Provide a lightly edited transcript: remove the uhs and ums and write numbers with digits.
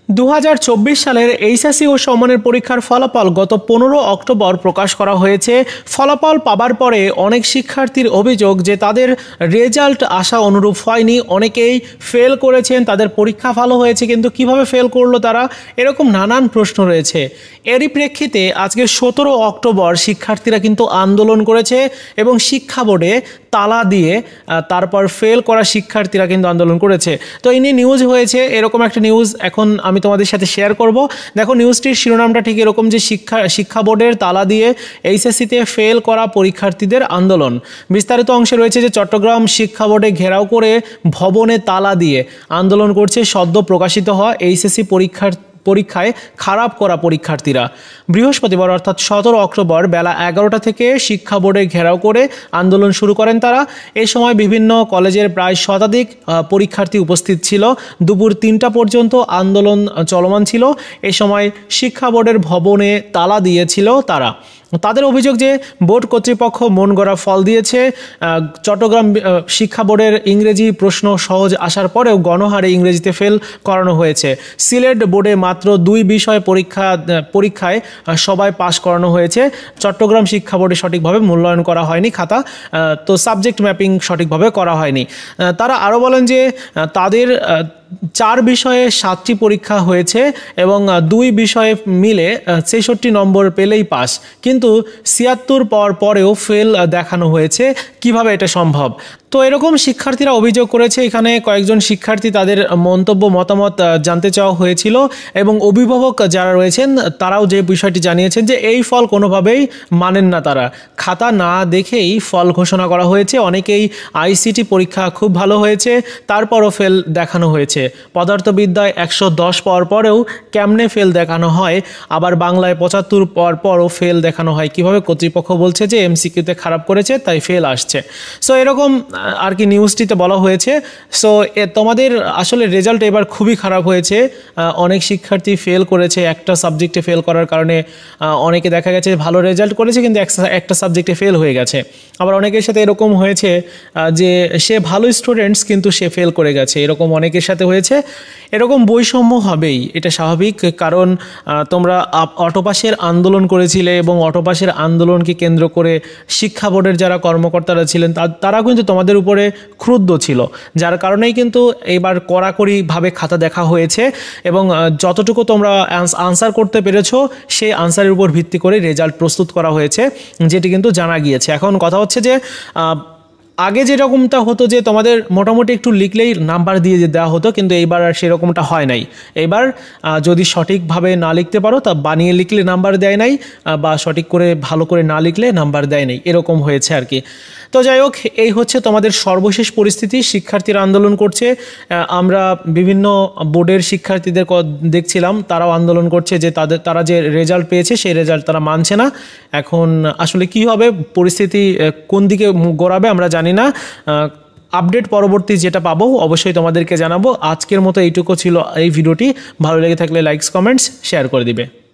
2024 সালের এইচএসসি ও সমমানের পরীক্ষার ফলাফল গত 15 অক্টোবর প্রকাশ করা হয়েছে। ফলাফল পাবার পরে অনেক শিক্ষার্থীর অভিযোগ যে তাদের রেজাল্ট আশা অনুরূপ হয়নি, অনেকেই ফেল করেছেন, তাদের পরীক্ষা ভালো হয়েছে কিন্তু কিভাবে ফেল করলো তারা, এরকম নানান প্রশ্ন রয়েছে। এরই প্রেক্ষিতে আজকে 17 অক্টোবর শিক্ষার্থীরা কিন্তু আন্দোলন করেছে এবং শিক্ষা বোর্ডে তালা দিয়ে তারপর ফেল করা শিক্ষার্থীরা কিন্তু আন্দোলন করেছে। তো এই নিয়ে নিউজ হয়েছে, এরকম একটা নিউজ এখন আমি তোমাদের সাথে শেয়ার করব। দেখো, নিউজটির শিরোনামটা ঠিক এরকম যে শিক্ষা বোর্ডের তালা দিয়ে এইচএসসিতে ফেল করা পরীক্ষার্থীদের আন্দোলন। বিস্তারিত অংশে রয়েছে যে চট্টগ্রাম শিক্ষা বোর্ডে ঘেরাও করে ভবনে তালা দিয়ে আন্দোলন করছে সদ্য প্রকাশিত হওয়া এইচএসসি পরীক্ষায় খারাপ করা পরীক্ষার্থীরা। বৃহস্পতিবার অর্থাৎ 17 অক্টোবর বেলা 11টা থেকে শিক্ষা বোর্ডে ঘেরাও করে আন্দোলন শুরু করেন তারা। এই সময় বিভিন্ন কলেজের প্রায় শতাধিক পরীক্ষার্থী উপস্থিত ছিল। দুপুর 3টা পর্যন্ত আন্দোলন চলমান ছিল। এই সময় শিক্ষা বোর্ডের ভবনে তালা দিয়েছিল তারা। তাদের অভিযোগ যে বোর্ড কর্তৃপক্ষ মন গড়া ফল দিয়েছে। চট্টগ্রাম শিক্ষা বোর্ডের ইংরেজি প্রশ্ন সহজ আসার পরেও গণহারে ইংরেজিতে ফেল করানো হয়েছে। সিলেট বোর্ডে মাত্র 2 বিষয় পরীক্ষায় সবাই পাস করানো হয়েছে। চট্টগ্রাম শিক্ষা বোর্ডে সঠিকভাবে মূল্যায়ন করা হয়নি খাতা, তো সাবজেক্ট ম্যাপিং সঠিকভাবে করা হয়নি। তারা আরও বলেন যে তাদের 4 বিষয়ে 7টি পরীক্ষা হয়েছে এবং 2 বিষয়ে মিলে 66 নম্বর পেলেই পাস, কিন্তু 76 পরেও ফেল দেখানো হয়েছে। কিভাবে এটা সম্ভব? তো এরকম শিক্ষার্থীরা অভিযোগ করেছে। এখানে কয়েকজন শিক্ষার্থী তাদের মতামত জানতে চাওয়া হয়েছিল এবং অভিভাবক যারা রয়েছেন তারাও যে বিষয়টি জানিয়েছেন যে এই ফল কোনোভাবেই মানেন না তারা। খাতা না দেখেই ফল ঘোষণা করা হয়েছে। অনেকেই আইসিটি পরীক্ষা খুব ভালো হয়েছে, তারপরও ফেল দেখানো হয়েছে। পদার্থবিদ্যায় 110 পাওয়ার পরেও কেমনে ফেল দেখানো হয়, আবার বাংলায় 75 পাওয়ার পরও ফেল দেখানো হয়। কিভাবে? কর্তৃপক্ষ বলছে যে এমসিকিউতে খারাপ করেছে তাই ফেল আসছে। সো এরকম আর কি নিউজটিতে বলা হয়েছে। সো তোমাদের আসলে রেজাল্ট এবার খুবই খারাপ হয়েছে। অনেক শিক্ষার্থী ফেল করেছে, একটা সাবজেক্টে ফেল করার কারণে অনেকে দেখা গেছে ভালো রেজাল্ট করেছে কিন্তু একটা সাবজেক্টে ফেল হয়ে গেছে। আবার অনেকের সাথে এরকম হয়েছে যে সে ভালো স্টুডেন্টস কিন্তু সে ফেল করে গেছে, এরকম অনেকের সাথে হয়েছে। এরকম বৈষম্য হবেই, এটা স্বাভাবিক, কারণ তোমরা অটোপাসের আন্দোলন করেছিলে এবং অটোপাসের আন্দোলনকে কেন্দ্র করে শিক্ষা বোর্ডের যারা কর্মকর্তারা ছিলেন তারা কিন্তু তোমাদের উপরে ক্রুদ্ধ ছিল, যার কারণেই কিন্তু এবার কড়াকড়িভাবে খাতা দেখা হয়েছে এবং যতটুকু তোমরা আনসার করতে পেরেছো সেই আনসারের উপর ভিত্তি করে রেজাল্ট প্রস্তুত করা হয়েছে, যেটি কিন্তু জানা গিয়েছে। এখন কথা হচ্ছে যে আগে যেরকমটা হতো যে তোমাদের মোটামুটি একটু লিখলেই নাম্বার দিয়ে দেওয়া হতো, কিন্তু এইবার আর সেরকমটা হয় নাই। এইবার যদি সঠিকভাবে না লিখতে পারো তা বানিয়ে লিখলে নাম্বার দেয় নাই, বা সঠিক করে ভালো করে না লিখলে নাম্বার দেয় নাই, এরকম হয়েছে আর কি। তো যাই হোক, এই হচ্ছে তোমাদের সর্বশেষ পরিস্থিতি। শিক্ষার্থীরা আন্দোলন করছে। আমরা বিভিন্ন বোর্ডের শিক্ষার্থীদের দেখছিলাম তারাও আন্দোলন করছে যে তারা যে রেজাল্ট পেয়েছে সেই রেজাল্ট তারা মানছে না। এখন আসলে কি হবে, পরিস্থিতি কোন দিকে গড়াবে আমরা জানি না। আপডেট পরবর্তী যেটা পাবো অবশ্যই তোমাদেরকে জানাবো। আজকের মতো এইটুকু ছিল এই ভিডিওটি। ভালো লেগে থাকলে লাইকস, কমেন্টস, শেয়ার করে দিবে।